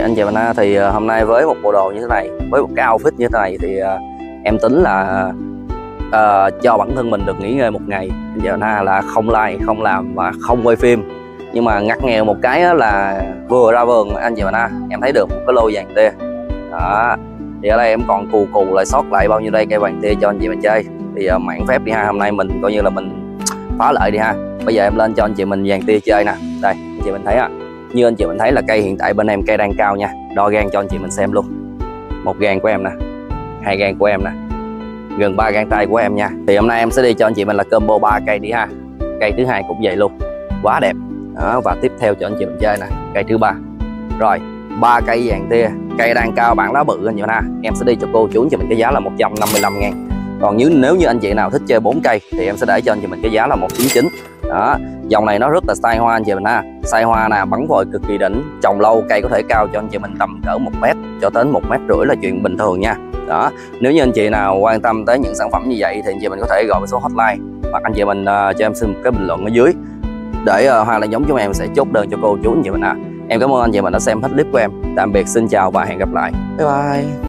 Anh chị mình thì hôm nay với một bộ đồ như thế này, với một cái outfit như thế này thì em tính là cho bản thân mình được nghỉ ngơi một ngày. Anh chị mình là không like, không làm và không quay phim. Nhưng mà ngặt nghèo một cái là vừa ra vườn anh chị mình em thấy được một cái lô vàng tia. Đó. Thì ở đây em còn cù lại sót lại bao nhiêu đây cây vàng tia cho anh chị mình chơi. Thì mạn phép đi ha, hôm nay mình coi như là mình phá lợi đi ha. Bây giờ em lên cho anh chị mình vàng tia chơi nè. Đây, anh chị mình thấy như anh chị mình thấy là cây hiện tại bên em cây đang cao nha. Đo gan cho anh chị mình xem luôn. Một gan của em nè, hai gan của em nè, gần 3 gang tay của em nha. Thì hôm nay em sẽ đi cho anh chị mình là combo 3 cây đi ha. Cây thứ hai cũng vậy luôn, quá đẹp. Đó, và tiếp theo cho anh chị mình chơi nè, cây thứ ba. Rồi, 3 cây vàng tia, cây đang cao bản lá bự anh chị mình em sẽ đi cho cô chú anh chị mình cái giá là 155 ngàn. Còn nếu như anh chị nào thích chơi 4 cây thì em sẽ để cho anh chị mình cái giá là 199. Đó, dòng này nó rất là style hoa anh chị mình Style hoa nè, bắn vòi cực kỳ đỉnh, trồng lâu cây có thể cao cho anh chị mình tầm cỡ 1 mét cho đến 1,5 mét là chuyện bình thường nha. Đó, nếu như anh chị nào quan tâm tới những sản phẩm như vậy thì anh chị mình có thể gọi số hotline, hoặc anh chị mình cho em xin một cái bình luận ở dưới để Hoa Lan Giống chúng em sẽ chốt đơn cho cô chú anh chị mình Em cảm ơn anh chị mình đã xem hết clip của em. Tạm biệt, xin chào và hẹn gặp lại. Bye bye.